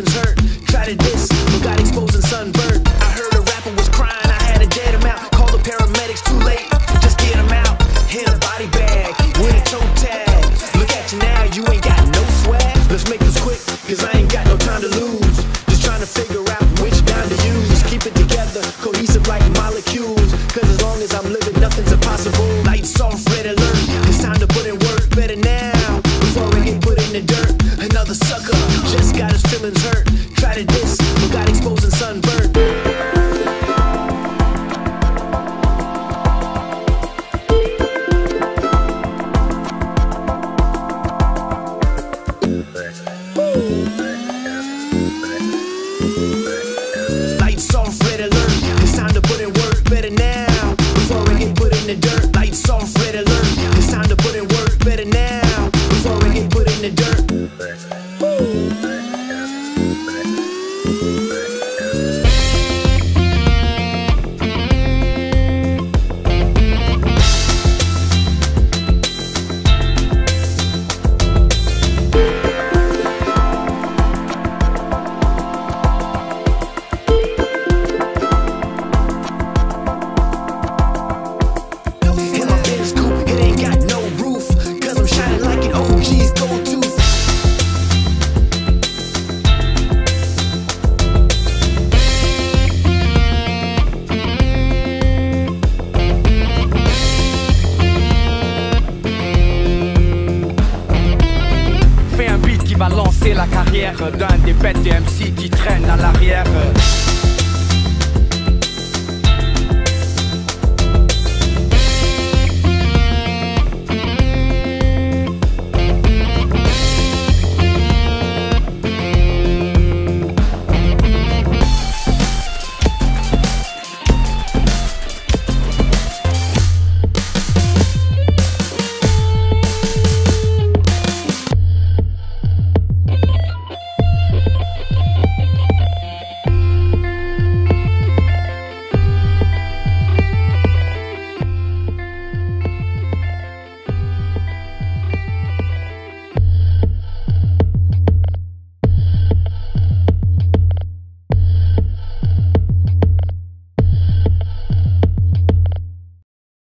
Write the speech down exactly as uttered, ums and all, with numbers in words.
feelings hurt. Tried to diss, but got exposed and sunburned. I heard a rapper was crying, I had to dead him out. Call the paramedics, too late, just get him out. In a body bag, with a toe tag. Look at you now, you ain't got no swag. Let's make this quick, cause I ain't got no time to lose. Just trying to figure out which dime to use. Keep it together, cohesive like molecules. Cause as long as I'm living, nothing's impossible. Lights off, red alert, it's time to put in work. Better now, before I get put in the dirt. Another sucker, just got his feelings hurt. Tried to diss, but got exposed and sunburned. Lights off, red alert, it's time to put in work. Better now, before I get put in the dirt. Lights off, red alert, it's time to put in work. Better now, before I get put in the dirt. Va lancer la carrière d'un des bêtes de M C qui traînent à l'arrière.